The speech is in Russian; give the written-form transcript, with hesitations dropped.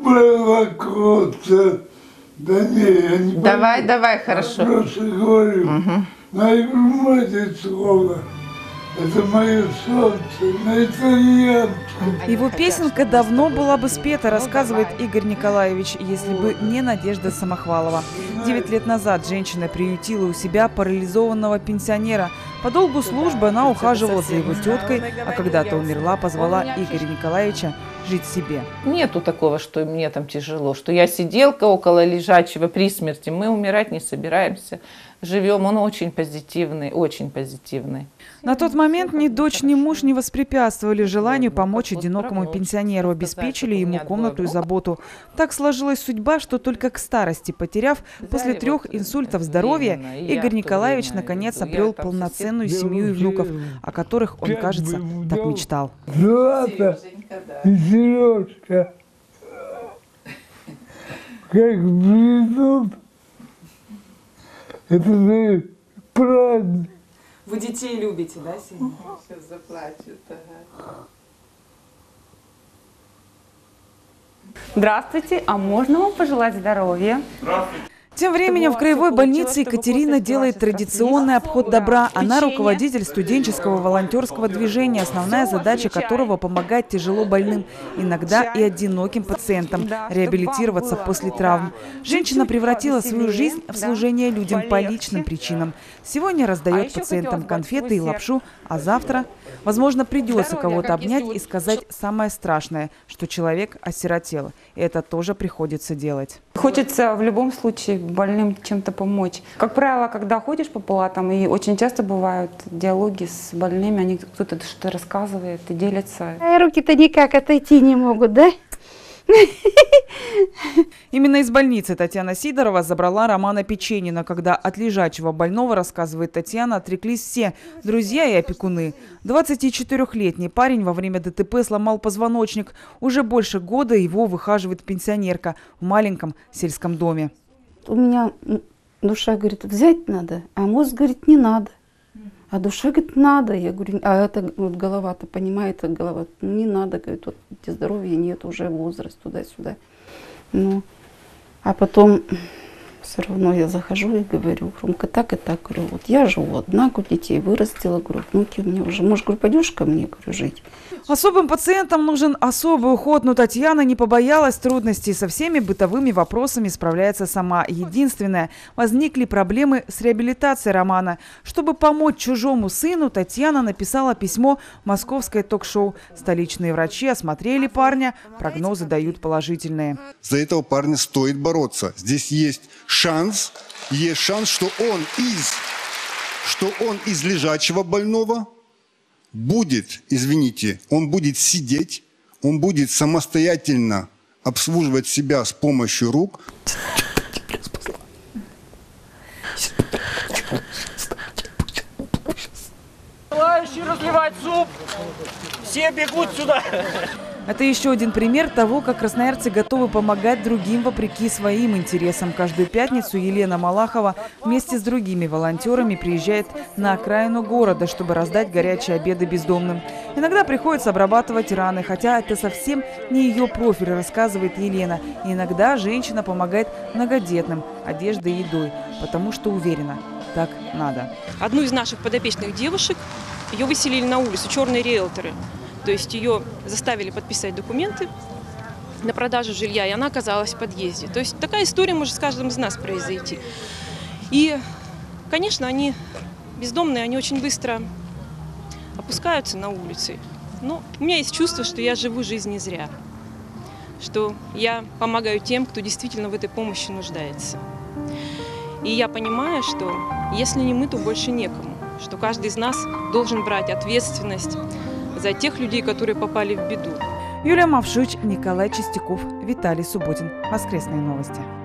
было круто. Да не, я не Давай, хорошо. Просто говорю, нажимайте слово. Это мое солнце, на итальянском. Его песенка давно была бы спета, рассказывает Игорь Николаевич, если бы не Надежда Самохвалова. 9 лет назад женщина приютила у себя парализованного пенсионера. По долгу службы она ухаживала за его теткой, а когда-то умерла, позвала Игоря Николаевича жить себе. Нету такого, что мне там тяжело, что я сиделка около лежачего при смерти. Мы умирать не собираемся. Живем, он очень позитивный, очень позитивный. На тот момент ни дочь, ни муж не воспрепятствовали желанию помочь одинокому пенсионеру, обеспечили ему комнату и заботу. Так сложилась судьба, что только к старости, потеряв после 3 инсультов здоровья, Игорь Николаевич наконец обрел полноценную семью и внуков, о которых он, кажется, так мечтал. Злата и Сережка, как придут, это же праздник. Вы детей любите, да, сильно? Сейчас заплачут. Здравствуйте, а можно вам пожелать здоровья? Здравствуйте. Тем временем в краевой больнице Екатерина делает традиционный обход добра. Она руководитель студенческого волонтерского движения, основная задача которого – помогать тяжело больным, иногда и одиноким пациентам, реабилитироваться после травм. Женщина превратила свою жизнь в служение людям по личным причинам. Сегодня раздает пациентам конфеты и лапшу, а завтра, возможно, придется кого-то обнять и сказать самое страшное, что человек осиротел. И это тоже приходится делать. Хочется в любом случае больным чем-то помочь. Как правило, когда ходишь по палатам, и очень часто бывают диалоги с больными, они кто-то что-то рассказывает и делится. Руки-то никак отойти не могут, да? Именно из больницы Татьяна Сидорова забрала Романа Печенина, когда от лежачего больного, рассказывает Татьяна, отреклись все – друзья и опекуны. 24-летний парень во время ДТП сломал позвоночник. Уже больше года его выхаживает пенсионерка в маленьком сельском доме. У меня душа говорит, взять надо, а мозг говорит, не надо. А душа говорит, надо. Я говорю, а это вот голова-то понимает, голова, не надо, говорит, вот здоровья нет, уже возраст туда-сюда. Ну, а потом все равно я захожу и говорю, Ромка, так и так, говорю, вот я живу одна, говорю, детей вырастила, говорю, внуки у меня уже, может, говорю, пойдешь ко мне, говорю, жить. Особым пациентам нужен особый уход, но Татьяна не побоялась трудностей. Со всеми бытовыми вопросами справляется сама. Единственное, возникли проблемы с реабилитацией Романа. Чтобы помочь чужому сыну, Татьяна написала письмо в московское ток-шоу. Столичные врачи осмотрели парня, прогнозы дают положительные. За этого парня стоит бороться. Здесь есть шанс, что он из лежачего больного будет, извините, он будет сидеть, он будет самостоятельно обслуживать себя с помощью рук. Желающие разливать суп, все бегут сюда. Это еще один пример того, как красноярцы готовы помогать другим вопреки своим интересам. Каждую пятницу Елена Малахова вместе с другими волонтерами приезжает на окраину города, чтобы раздать горячие обеды бездомным. Иногда приходится обрабатывать раны, хотя это совсем не ее профиль, рассказывает Елена. И иногда женщина помогает многодетным одеждой и едой, потому что уверена, так надо. Одну из наших подопечных девушек, ее выселили на улицу, черные риэлторы. То есть ее заставили подписать документы на продажу жилья, и она оказалась в подъезде. То есть такая история может с каждым из нас произойти. И, конечно, они бездомные, они очень быстро опускаются на улице. Но у меня есть чувство, что я живу жизнь не зря, что я помогаю тем, кто действительно в этой помощи нуждается. И я понимаю, что если не мы, то больше некому, что каждый из нас должен брать ответственность за тех людей, которые попали в беду. Юлия Мавшич, Николай Чистяков, Виталий Субботин. Воскресные новости.